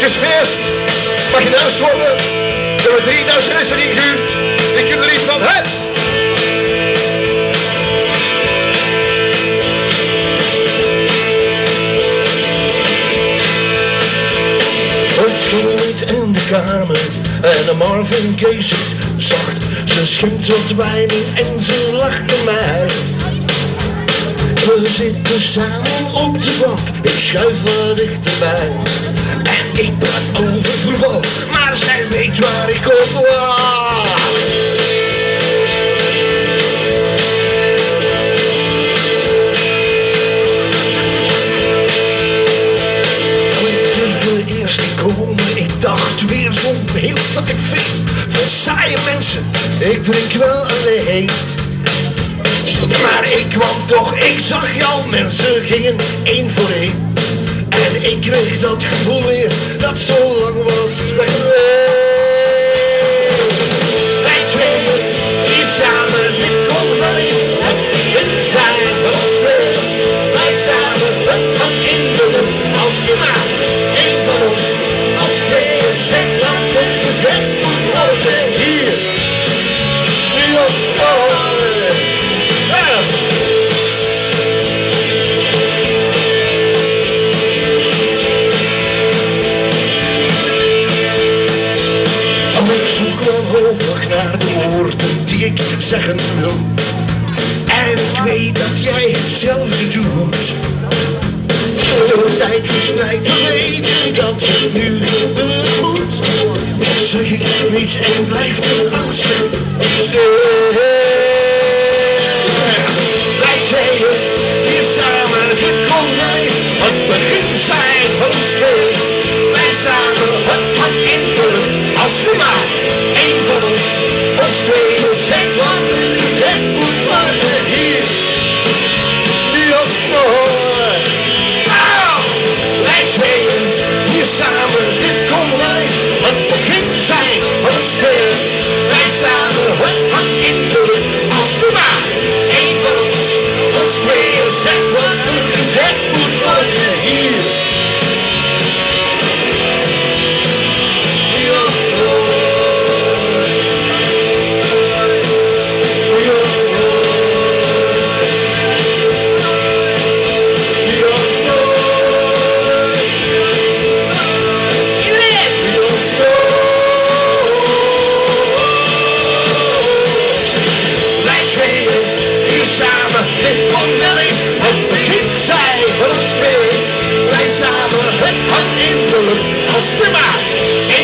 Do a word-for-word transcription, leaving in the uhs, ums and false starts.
is feest. Mag je duist worden? Er hebben drieduizend mensen ingehuurd. Ik heb er iets van, hè? Het schimmet in de kamer en de Marvin Gaye zit zacht. Ze schimpt wat wijn in en ze lacht naar mij. We zitten samen op de bank, ik schuif wat dichterbij. En ik praat over voetbal, maar zij weet waar ik op was. Ik dacht weer zo'n heel fucking feest van saaie mensen. Ik drink wel alleen, maar ik kwam toch, ik zag jou, mensen gingen één voor één. En ik kreeg dat gevoel weer, dat zo lang was weg geweest. Wij twee, hier samen, dit kon wel eens het begin zijn van ons twee. Wij samen, het had in de lucht, als je maar één van ons. Als twee zeg wat het gezegd moet worden hier. Nu als morgen. Ja. Oh, ik zoek wanhopig naar de woorden die ik zeggen wil. En ik weet dat jij hetzelfde doet. De tijd verstrijkt, we weten dat het nu gebeuren moet. Zeg ik niets en blijft de angst stil. Wij zeiden hier samen, dit kon wij het begin zijn van ons twee. Wij samen, het had in de lucht, als je maar één van ons, ons twee. Zeg wat er gezegd moet worden hier, nu als morgen. Wij tweeën, hier samen, dit kon wij het begin zijn van ons twee. Wij samen, het had in de lucht, als nu maar één van ons, ons tweeën. Zeg wat er gezegd moet worden hier. Dit kon wel eens het begin zijn van ons twee. Wij samen, het had in de lucht, als nu maar